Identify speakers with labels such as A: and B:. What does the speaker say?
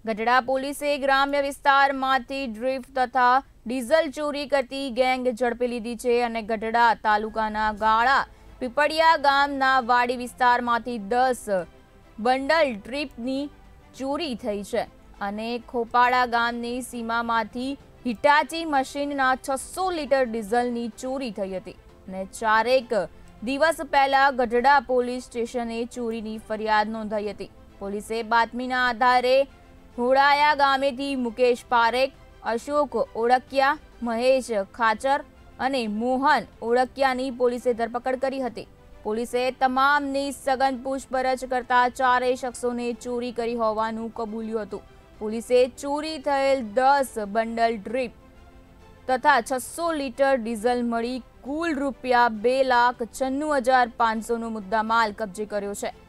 A: ગઢડા પોલીસે ગ્રામ્ય વિસ્તારમાંથી ડ્રીપ તથા ડીઝલ ચોરી કરતી ગેંગ ઝડપી લીધી છે અને ગઢડા તાલુકાના ગાળા પીપળિયા ગામના વાડી વિસ્તારમાંથી 10 બંડલ ડ્રીપની ચોરી થઈ છે અને ખોપાડા ગામની સીમામાંથી હિટાચી મશીનના 600 લીટર ડીઝલની ચોરી થઈ હતી અને 4 દિવસ પહેલા ગઢડા પોલીસ સ્ટેશને ચોરીની ફરિયાદ નોંધાઈ હતી। પોલીસે બાતમીના આધારે હોડાયા ગામેથી મુકેશ પારેખ, અશોક ઓળકિયા, મહેશ ખાચર અને મોહન ઓળકિયાની પોલીસે ધરપકડ કરી હતી। પોલીસે તમામની સઘન પૂછપરછ કરતા 4 શખ્સોને ચોરી કરી હોવાનું કબૂલ્યું હતું। પોલીસે ચોરી થયેલ 10 બંડલ ડ્રીપ તથા 600 લીટર ડીઝલ મળી કુલ રૂપિયા 2,96,500નો મુદ્દામાલ કબજે કર્યો છે।